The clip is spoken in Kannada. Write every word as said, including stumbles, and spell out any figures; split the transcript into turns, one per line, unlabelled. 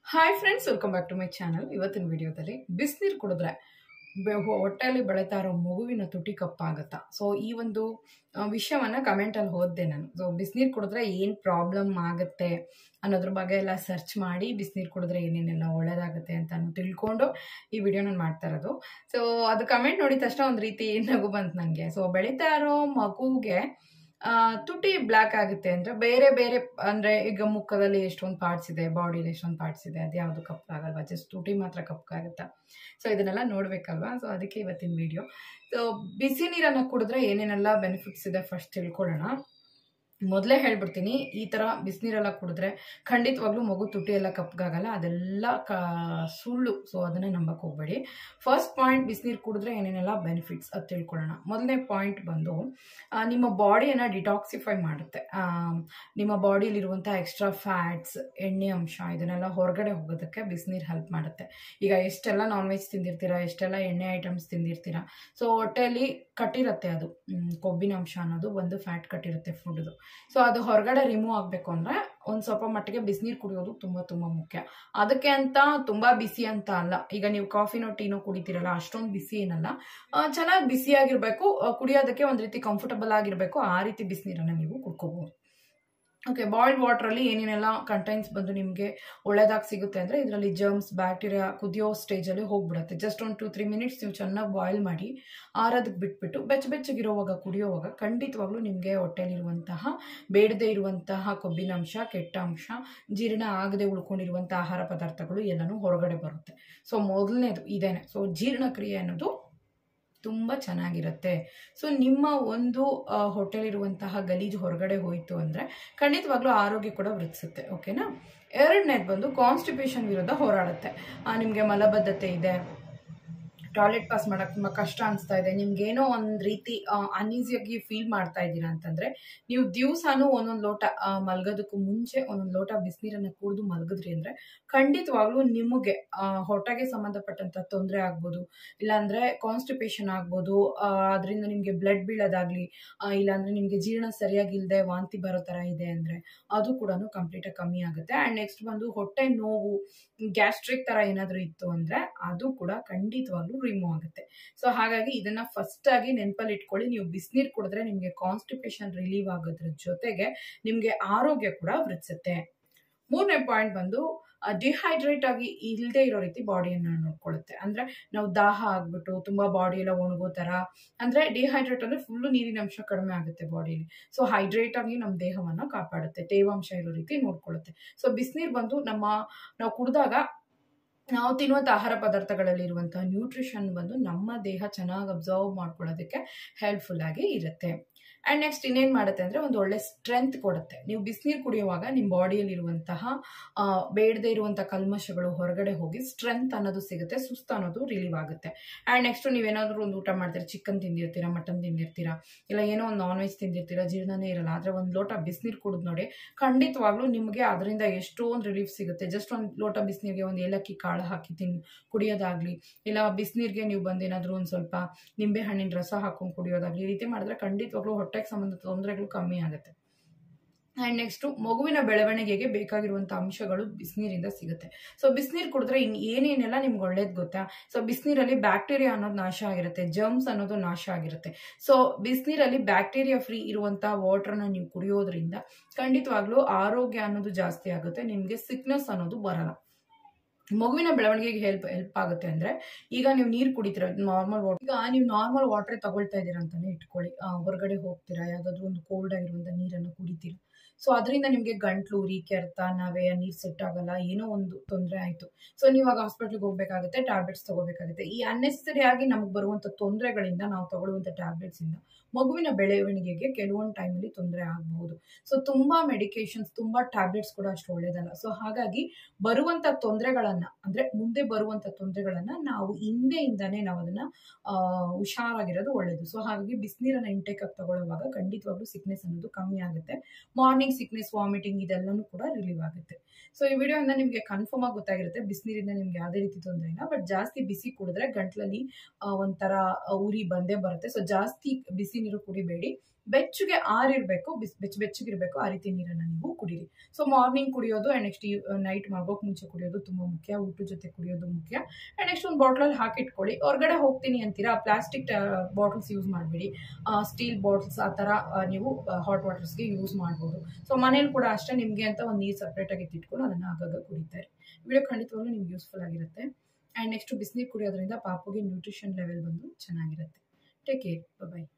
Hi friends, welcome back to my channel. ಇವತ್ತಿನ ವಿಡಿಯೋದಲ್ಲಿ ಬಿಸಿನೀರು ಕುಡಿದ್ರೆ ಹೊಟ್ಟೆಯಲ್ಲಿ ಬೆಳೀತಾ ಇರೋ ಮಗುವಿನ ತುಟಿ ಕಪ್ಪಾಗುತ್ತಾ? ಸೊ ಈ ಒಂದು ವಿಷಯವನ್ನ ಕಮೆಂಟಲ್ಲಿ ಓದಿದೆ ನಾನು. ಸೊ ಬಿಸಿನೀರು ಕುಡಿದ್ರೆ ಏನು ಪ್ರಾಬ್ಲಮ್ ಆಗುತ್ತೆ ಅನ್ನೋದ್ರ ಬಗ್ಗೆ ಎಲ್ಲ ಸರ್ಚ್ ಮಾಡಿ ಬಿಸಿನೀರು ಕುಡಿದ್ರೆ ಏನೇನೆಲ್ಲ ಒಳ್ಳೇದಾಗುತ್ತೆ ಅಂತ ತಿಳ್ಕೊಂಡು ಈ ವಿಡಿಯೋ ನಾನು ಮಾಡ್ತಾ ಇರೋದು. ಸೊ ಅದು ಕಮೆಂಟ್ ನೋಡಿದ ತಕ್ಷಣ ಒಂದು ರೀತಿ ನಗು ಬಂತು ನನಗೆ. ಸೊ ಬೆಳೀತಾ ಇರೋ ಮಗುಗೆ ತುಟಿ ಬ್ಲ್ಯಾಕ್ ಆಗುತ್ತೆ ಅಂದ್ರೆ ಬೇರೆ ಬೇರೆ ಅಂದ್ರೆ ಈಗ ಮುಖದಲ್ಲಿ ಎಷ್ಟೊಂದು ಪಾರ್ಟ್ಸ್ ಇದೆ, ಬಾಡಿಲಿ ಎಷ್ಟೊಂದು ಪಾರ್ಟ್ಸ್ ಇದೆ, ಅದು ಯಾವುದು ಕಪ್ಪಾಗಲ್ವಾ, ಜಸ್ಟ್ ತುಟಿ ಮಾತ್ರ ಕಪ್ಪಾಗುತ್ತಾ? ಸೊ ಇದನ್ನೆಲ್ಲ ನೋಡ್ಬೇಕಲ್ವಾ. ಸೊ ಅದಕ್ಕೆ ಇವತ್ತಿನ ವಿಡಿಯೋ. ಸೊ ಬಿಸಿ ನೀರನ್ನ ಕುಡಿದ್ರೆ ಏನೇನೆಲ್ಲ ಬೆನಿಫಿಟ್ಸ್ ಇದೆ ಫಸ್ಟ್ ತಿಳ್ಕೊಳ್ಳೋಣ. ಮೊದಲೇ ಹೇಳ್ಬಿಡ್ತೀನಿ, ಈ ತರ ಬಿಸಿನೀರೆಲ್ಲ ಕುಡಿದ್ರೆ ಖಂಡಿತವಾಗ್ಲೂ ಮಗು ತುಟಿ ಎಲ್ಲ ಕಪ್ಪಗಾಗಲ್ಲ, ಅದೆಲ್ಲ ಕ ಸುಳ್ಳು. ಸೊ ಅದನ್ನ ನಂಬಕ್ ಹೋಗ್ಬೇಡಿ. ಫಸ್ಟ್ ಪಾಯಿಂಟ್, ಬಿಸಿನೀರು ಕುಡಿದ್ರೆ ಏನೇನೆಲ್ಲ ಬೆನಿಫಿಟ್ಸ್ ಅದು ತಿಳ್ಕೊಳ್ಳೋಣ. ಮೊದಲನೇ ಪಾಯಿಂಟ್ ಬಂದು ನಿಮ್ಮ ಬಾಡಿಯನ್ನ ಡಿಟಾಕ್ಸಿಫೈ ಮಾಡುತ್ತೆ. ನಿಮ್ಮ ಬಾಡಿಯಲ್ಲಿರುವಂತಹ ಎಕ್ಸ್ಟ್ರಾ ಫ್ಯಾಟ್ಸ್, ಎಣ್ಣೆ ಅಂಶ ಇದನ್ನೆಲ್ಲ ಹೊರಗಡೆ ಹೋಗೋದಕ್ಕೆ ಬಿಸಿನೀರು ಹೆಲ್ಪ್ ಮಾಡುತ್ತೆ. ಈಗ ಎಷ್ಟೆಲ್ಲ ನಾನ್ ವೆಜ್ ತಿಂದಿರ್ತೀರಾ, ಎಷ್ಟೆಲ್ಲ ಎಣ್ಣೆ ಐಟಮ್ಸ್ ತಿಂದಿರ್ತೀರಾ, ಸೊ ಹೊಟ್ಟೆಯಲ್ಲಿ ಕಟ್ಟಿರುತ್ತೆ, ಅದು ಕೊಬ್ಬಿನ ಅಂಶ ಅನ್ನೋದು ಒಂದು ಫ್ಯಾಟ್ ಕಟ್ಟಿರುತ್ತೆ ಫುಡ್ದು. ಸೊ ಅದು ಹೊರಗಡೆ ರಿಮೂವ್ ಆಗಬೇಕು ಅಂದ್ರೆ ಒಂದು ಸ್ವಲ್ಪ ಮಟ್ಟಿಗೆ ಬಿಸಿನೀರು ಕುಡಿಯೋದು ತುಂಬಾ ತುಂಬಾ ಮುಖ್ಯ. ಅದಕ್ಕೆ ಅಂತ ತುಂಬಾ ಬಿಸಿ ಅಂತ ಅಲ್ಲ. ಈಗ ನೀವು ಕಾಫಿನೋ ಟೀನೋ ಕುಡಿತೀರಲ್ಲ, ಅಷ್ಟೊಂದು ಬಿಸಿ ಏನಲ್ಲ, ಚೆನ್ನಾಗಿ ಬಿಸಿಯಾಗಿರ್ಬೇಕು, ಕುಡಿಯೋದಕ್ಕೆ ಒಂದು ರೀತಿ ಕಂಫರ್ಟಬಲ್ ಆಗಿರ್ಬೇಕು, ಆ ರೀತಿ ಬಿಸಿನೀರನ್ನ ನೀವು ಕುಡ್ಕೋಬಹುದು. ಓಕೆ, ಬಾಯ್ಲ್ಡ್ ವಾಟರ್ ಅಲ್ಲಿ ಏನೇನೆಲ್ಲ ಕಂಟೈನ್ಸ್ ಬಂದು ನಿಮಗೆ ಒಳ್ಳೇದಾಗಿ ಸಿಗುತ್ತೆ ಅಂದ್ರೆ ಇದರಲ್ಲಿ ಜರ್ಮ್ಸ್, ಬ್ಯಾಕ್ಟೀರಿಯಾ ಕುದಿಯೋ ಸ್ಟೇಜ್ ಅಲ್ಲಿ ಹೋಗ್ಬಿಡುತ್ತೆ. ಜಸ್ಟ್ ಒಂದು ಟೂ ತ್ರೀ ಮಿನಿಟ್ಸ್ ನೀವು ಚೆನ್ನಾಗಿ ಬಾಯ್ಲ್ ಮಾಡಿ ಆರೋದಕ್ಕೆ ಬಿಟ್ಬಿಟ್ಟು ಬೆಚ್ಚ ಬೆಚ್ಚಗಿರೋವಾಗ ಕುಡಿಯೋವಾಗ ಖಂಡಿತವಾಗ್ಲೂ ನಿಮಗೆ ಹೊಟ್ಟೆಲಿರುವಂತಹ ಬೇಡದೇ ಇರುವಂತಹ ಕೊಬ್ಬಿನಾಂಶ, ಕೆಟ್ಟ ಅಂಶ, ಜೀರ್ಣ ಆಗದೆ ಉಳ್ಕೊಂಡಿರುವಂತಹ ಆಹಾರ ಪದಾರ್ಥಗಳು ಎಲ್ಲನೂ ಹೊರಗಡೆ ಬರುತ್ತೆ. ಸೊ ಮೊದಲನೇದು ಇದೇನೆ. ಸೊ ಜೀರ್ಣಕ್ರಿಯೆ ಅನ್ನೋದು ತುಂಬ ಚೆನ್ನಾಗಿರುತ್ತೆ. ಸೊ ನಿಮ್ಮ ಒಂದು ಹೊಟ್ಟೆಲಿರುವಂತಹ ಗಲೀಜು ಹೊರಗಡೆ ಹೋಯಿತು ಅಂದರೆ ಖಂಡಿತವಾಗ್ಲೂ ಆರೋಗ್ಯ ಕೂಡ ವೃದ್ಧಿಸುತ್ತೆ. ಓಕೆನಾ. ಎರಡನೇದು ಬಂದು ಕಾನ್ಸ್ಟಿಪೇಷನ್ ವಿರುದ್ಧ ಹೋರಾಡುತ್ತೆ. ನಿಮಗೆ ಮಲಬದ್ಧತೆ ಇದೆ, ಟಾಯ್ಲೆಟ್ ಪಾಸ್ ಮಾಡಕ್ಕೆ ತುಂಬ ಕಷ್ಟ ಅನಿಸ್ತಾ ಇದೆ, ನಿಮ್ಗೇನೋ ಒಂದು ರೀತಿ ಅನ್ಈಸಿಯಾಗಿ ಫೀಲ್ ಮಾಡ್ತಾ ಇದ್ದೀರಾ ಅಂತಂದರೆ ನೀವು ದಿವಸಾನು ಒಂದೊಂದು ಲೋಟ ಮಲ್ಗೋದಕ್ಕೂ ಮುಂಚೆ ಒಂದೊಂದು ಲೋಟ ಬಿಸಿನೀರನ್ನು ಕುಡಿದು ಮಲಗಿದ್ರಿ ಅಂದರೆ ಖಂಡಿತವಾಗ್ಲೂ ನಿಮಗೆ ಹೊಟ್ಟೆಗೆ ಸಂಬಂಧಪಟ್ಟಂಥ ತೊಂದರೆ ಆಗ್ಬೋದು, ಇಲ್ಲಾಂದರೆ ಕಾನ್ಸ್ಟಿಪೇಷನ್ ಆಗ್ಬೋದು, ಅದರಿಂದ ನಿಮಗೆ ಬ್ಲಡ್ ಬೀಳೋದಾಗಲಿ, ಇಲ್ಲಾಂದರೆ ನಿಮಗೆ ಜೀರ್ಣ ಸರಿಯಾಗಿಲ್ಲದೆ ವಾಂತಿ ಬರೋ ಥರ ಇದೆ ಅಂದರೆ ಅದು ಕೂಡ ಕಂಪ್ಲೀಟಾಗಿ ಕಮ್ಮಿ ಆಗುತ್ತೆ. ಆ್ಯಂಡ್ ನೆಕ್ಸ್ಟ್ ಬಂದು ಹೊಟ್ಟೆ ನೋವು, ಗ್ಯಾಸ್ಟ್ರಿಕ್ ಥರ ಏನಾದರೂ ಇತ್ತು ಅಂದರೆ ಅದು ಕೂಡ ಖಂಡಿತವಾಗ್ಲೂ ರಿಮೂವ್ ಆಗುತ್ತೆ. ಸೊ ಹಾಗಾಗಿ ಇದನ್ನ ಫಸ್ಟ್ ಆಗಿ ನೆನಪಲ್ಲಿ ಇಟ್ಕೊಳ್ಳಿ. ನೀವು ಬಿಸಿನೀರು ಕುಡಿದ್ರೆ ನಿಮಗೆ ಕಾನ್ಸ್ಟಿಪೇಷನ್ ರಿಲೀವ್ ಆಗೋದ್ರ ಜೊತೆಗೆ ನಿಮಗೆ ಆರೋಗ್ಯ ಕೂಡ ವೃದ್ಧಿಸುತ್ತೆ. ಮೂರನೇ ಪಾಯಿಂಟ್ ಬಂದು ಡಿಹೈಡ್ರೇಟ್ ಆಗಿ ಇಲ್ಲದೆ ಇರೋ ರೀತಿ ಬಾಡಿಯನ್ನು ನೋಡ್ಕೊಳ್ಳುತ್ತೆ. ಅಂದ್ರೆ ನಾವು ದಾಹ ಆಗ್ಬಿಟ್ಟು ತುಂಬಾ ಬಾಡಿ ಎಲ್ಲ ಒಣಗೋ ತರ, ಅಂದ್ರೆ ಡಿಹೈಡ್ರೇಟ್ ಅಂದ್ರೆ ಫುಲ್ಲು ನೀರಿನ ಅಂಶ ಕಡಿಮೆ ಆಗುತ್ತೆ ಬಾಡಿಯಲ್ಲಿ. ಸೊ ಹೈಡ್ರೇಟ್ ಆಗಿ ನಮ್ಮ ದೇಹವನ್ನ ಕಾಪಾಡುತ್ತೆ, ತೇವಾಂಶ ಇರೋ ರೀತಿ ನೋಡ್ಕೊಳ್ಳುತ್ತೆ. ಸೊ ಬಿಸಿನೀರು ಬಂದು ನಮ್ಮ ನಾವು ಕುಡಿದಾಗ ನಾವು ತಿನ್ನುವಂಥ ಆಹಾರ ಪದಾರ್ಥಗಳಲ್ಲಿ ಇರುವಂತಹ ನ್ಯೂಟ್ರಿಷನ್ ಬಂದು ನಮ್ಮ ದೇಹ ಚೆನ್ನಾಗಿ ಅಬ್ಸರ್ವ್ ಮಾಡ್ಕೊಳ್ಳೋದಕ್ಕೆ ಹೆಲ್ಪ್ಫುಲ್ ಆಗಿ ಇರುತ್ತೆ. ಆ್ಯಂಡ್ ನೆಕ್ಸ್ಟ್ ಇನ್ನೇನು ಮಾಡುತ್ತೆ ಅಂದರೆ ಒಂದು ಒಳ್ಳೆ ಸ್ಟ್ರೆಂತ್ ಕೊಡುತ್ತೆ. ನೀವು ಬಿಸಿನೀರು ಕುಡಿಯುವಾಗ ನಿಮ್ಮ ಬಾಡಿಯಲ್ಲಿರುವಂತಹ ಬೇಡದೇ ಇರುವಂಥ ಕಲ್ಮಶಗಳು ಹೊರಗಡೆ ಹೋಗಿ ಸ್ಟ್ರೆಂತ್ ಅನ್ನೋದು ಸಿಗುತ್ತೆ, ಸುಸ್ತು ಅನ್ನೋದು ರಿಲೀವ್ ಆಗುತ್ತೆ. ಆ್ಯಂಡ್ ನೆಕ್ಸ್ಟ್ ನೀವೇನಾದರೂ ಒಂದು ಊಟ ಮಾಡ್ತೀರಾ, ಚಿಕನ್ ತಿಂದಿರ್ತೀರಾ, ಮಟನ್ ತಿಂದಿರ್ತೀರಾ, ಇಲ್ಲ ಏನೋ ಒಂದು ನಾನ್ ವೆಜ್ ತಿಂದಿರ್ತೀರಾ, ಜೀರ್ಣನೇ ಇರಲ್ಲ, ಆದರೆ ಒಂದು ಲೋಟ ಬಿಸಿನೀರು ಕುಡಿದು ನೋಡಿ ಖಂಡಿತವಾಗ್ಲೂ ನಿಮಗೆ ಅದರಿಂದ ಎಷ್ಟೊಂದು ರಿಲೀಫ್ ಸಿಗುತ್ತೆ. ಜಸ್ಟ್ ಒಂದು ಲೋಟ ಬಿಸಿನೀರಿಗೆ ಒಂದು ಏಲಕ್ಕಿ ಕಾಳು ಹಾಕಿ ತಿನ್ ಕುಡಿಯೋದಾಗ್ಲಿ, ಇಲ್ಲ ಬಿಸಿನೀರಿಗೆ ನೀವು ಬಂದು ಏನಾದರೂ ಒಂದು ಸ್ವಲ್ಪ ನಿಂಬೆ ಹಣ್ಣಿನ ರಸ ಹಾಕೊಂಡು ಕುಡಿಯೋದಾಗ್ಲಿ, ಈ ರೀತಿ ಮಾಡಿದ್ರೆ ಖಂಡಿತವಾಗ್ಲೂ ಹೊಟ್ಟೆಗೆ ಸಂಬಂಧ ತೊಂದರೆಗಳು ಕಮ್ಮಿ ಆಗುತ್ತೆ. ಆ್ಯಂಡ್ ನೆಕ್ಸ್ಟ್ ಮಗುವಿನ ಬೆಳವಣಿಗೆಗೆ ಬೇಕಾಗಿರುವಂಥ ಅಂಶಗಳು ಬಿಸಿನೀರಿಂದ ಸಿಗುತ್ತೆ. ಸೊ ಬಿಸಿನೀರು ಕುಡಿದ್ರೆ ಇನ್ನು ಏನೇನೆಲ್ಲ ನಿಮ್ಗೆ ಒಳ್ಳೇದು ಗೊತ್ತಾ? ಸೊ ಬಿಸಿನೀರಲ್ಲಿ ಬ್ಯಾಕ್ಟೀರಿಯಾ ಅನ್ನೋದು ನಾಶ ಆಗಿರುತ್ತೆ, ಜರ್ಮ್ಸ್ ಅನ್ನೋದು ನಾಶ ಆಗಿರುತ್ತೆ. ಸೊ ಬಿಸಿನೀರಲ್ಲಿ ಬ್ಯಾಕ್ಟೀರಿಯಾ ಫ್ರೀ ಇರುವಂತಹ ವಾಟರ್ನ ನೀವು ಕುಡಿಯೋದ್ರಿಂದ ಖಂಡಿತವಾಗ್ಲೂ ಆರೋಗ್ಯ ಅನ್ನೋದು ಜಾಸ್ತಿ ಆಗುತ್ತೆ, ನಿಮಗೆ ಸಿಕ್ನೆಸ್ ಅನ್ನೋದು ಬರಲ್ಲ. ಮಗುವಿನ ಬೆಳವಣಿಗೆಗೆ ಹೆಲ್ಪ್ ಹೆಲ್ಪ್ ಆಗುತ್ತೆ ಅಂದ್ರೆ ಈಗ ನೀವು ನೀರು ಕುಡಿತೀರ, ನಾರ್ಮಲ್ ವಾಟರ್, ಈಗ ನೀವು ನಾರ್ಮಲ್ ವಾಟರ್ ತಗೊಳ್ತಾ ಇದ್ದೀರಾ ಅಂತಾನೆ ಇಟ್ಕೊಳ್ಳಿ, ಹೊರಗಡೆ ಹೋಗ್ತೀರಾ, ಯಾವ್ದಾದ್ರು ಒಂದು ಕೋಲ್ಡ್ ಆಗಿರುವಂಥ ನೀರನ್ನು ಕುಡಿತೀರಾ. ಸೊ ಅದರಿಂದ ನಿಮಗೆ ಗಂಟ್ಲು ಉರಿ, ಕೆರೆತ, ನವೆ, ನೀರು ಸೆಟ್ ಆಗಲ್ಲ, ಏನೋ ಒಂದು ತೊಂದರೆ ಆಯಿತು. ಸೊ ನೀವಾಗ ಹಾಸ್ಪಿಟ್ಲಿಗೆ ಹೋಗ್ಬೇಕಾಗುತ್ತೆ, ಟ್ಯಾಬ್ಲೆಟ್ಸ್ ತಗೋಬೇಕಾಗುತ್ತೆ. ಈ ಅನ್ನೆಸರಿ ಆಗಿ ನಮ್ಗೆ ಬರುವಂಥ ತೊಂದರೆಗಳಿಂದ, ನಾವು ತಗೊಳ್ಳುವಂಥ ಟ್ಯಾಬ್ಲೆಟ್ಸ್ ಇಂದ ಮಗುವಿನ ಬೆಳವಣಿಗೆಗೆ ಕೆಲವೊಂದು ಟೈಮಲ್ಲಿ ತೊಂದರೆ ಆಗಬಹುದು. ಸೊ ತುಂಬಾ ಮೆಡಿಕೇಶನ್ಸ್, ತುಂಬಾ ಟ್ಯಾಬ್ಲೆಟ್ಸ್ ಕೂಡ ಅಷ್ಟು ಒಳ್ಳೇದಲ್ಲ. ಸೊ ಹಾಗಾಗಿ ಬರುವಂಥ ತೊಂದರೆಗಳನ್ನ, ಅಂದ್ರೆ ಮುಂದೆ ಬರುವಂಥ ತೊಂದರೆಗಳನ್ನ ನಾವು ಹಿಂದೆಯಿಂದಾನೇ ನಾವು ಅದನ್ನ ಆಹ್ ಹುಷಾರಾಗಿರೋದು ಒಳ್ಳೇದು. ಸೊ ಹಾಗಾಗಿ ಬಿಸಿನೀರನ್ನ ಇಂಟೇಕ್ ಆಗಿ ತಗೊಳ್ಳುವಾಗ ಖಂಡಿತವಾಗ್ಲೂ ಸಿಕ್ನೆಸ್ ಅನ್ನೋದು ಕಮ್ಮಿ ಆಗುತ್ತೆ. ಮಾರ್ನಿಂಗ್ ಸಿಕ್ನೆಸ್, ವಾಮಿಟಿಂಗ್ ಇದೆಲ್ಲನೂ ಕೂಡ ರಿಲೀವ್ ಆಗುತ್ತೆ. ಸೊ ಈ ವಿಡಿಯೋಯಿಂದ ನಿಮಗೆ ಕನ್ಫರ್ಮ್ ಆಗಿ ಗೊತ್ತಾಗಿರುತ್ತೆ, ಬಿಸಿನೀರಿಂದ ನಿಮ್ಗೆ ಯಾವುದೇ ರೀತಿ ತೊಂದರೆ ಇಲ್ಲ. ಬಟ್ ಜಾಸ್ತಿ ಬಿಸಿ ಕುಡಿದ್ರೆ ಗಂಟ್ಲಲ್ಲಿ ಒಂಥರ ಉರಿ ಬಂದೇ ಬರುತ್ತೆ. ಸೊ ಜಾಸ್ತಿ ಬಿಸಿ ನೀರು ಕುಡಿಬೇಡಿ. ಬೆಚ್ಚಗೆ ಆರಿರಬೇಕು, ಬಿಸಿ ಬೆಚ್ಚ ಬೆಚ್ಚಗಿರಬೇಕು, ಆ ರೀತಿ ನೀರನ್ನು ನೀವು ಕುಡೀರಿ. ಸೊ ಮಾರ್ನಿಂಗ್ ಕುಡಿಯೋದು ಆ್ಯಂಡ್ ನೆಕ್ಸ್ಟ್ ಈ ನೈಟ್ ಮಲ್ಗೋಕೆ ಮುಂಚೆ ಕುಡಿಯೋದು ತುಂಬ ಮುಖ್ಯ. ಊಟದ ಜೊತೆ ಕುಡಿಯೋದು ಮುಖ್ಯ. ಆ್ಯಂಡ್ ನೆಕ್ಸ್ಟ್ ಒಂದು ಬಾಟ್ಲಲ್ಲಿ ಹಾಕಿಟ್ಕೊಳ್ಳಿ. ಹೊರಗಡೆ ಹೋಗ್ತೀನಿ ಅಂತೀರಾ, ಪ್ಲಾಸ್ಟಿಕ್ ಬಾಟಲ್ಸ್ ಯೂಸ್ ಮಾಡಬೇಡಿ, ಸ್ಟೀಲ್ ಬಾಟಲ್ಸ್ ಆ ಥರ ನೀವು ಹಾಟ್ ವಾಟರ್ಸ್ಗೆ ಯೂಸ್ ಮಾಡ್ಬೋದು. ಸೊ ಮನೇಲಿ ಕೂಡ ಅಷ್ಟೇ ನಿಮಗೆ ಅಂತ ಒಂದು ನೀರು ಸಪ್ರೇಟಾಗಿ ಇಟ್ಕೊಂಡು ಅದನ್ನು ಆಗಾಗ ಕುಡಿತಾರೆ. ವಿಡಿಯೋ ಖಂಡಿತವಾಗ್ಲೂ ನಿಮ್ಗೆ ಯೂಸ್ಫುಲ್ ಆಗಿರುತ್ತೆ. ಆ್ಯಂಡ್ ನೆಕ್ಸ್ಟ್ ಬಿಸಿನೀರು ಕುಡಿಯೋದ್ರಿಂದ ಪಾಪುಗೆ ನ್ಯೂಟ್ರಿಷನ್ ಲೆವೆಲ್ ಬಂದು ಚೆನ್ನಾಗಿರುತ್ತೆ. Take care. ಬಾಯ್.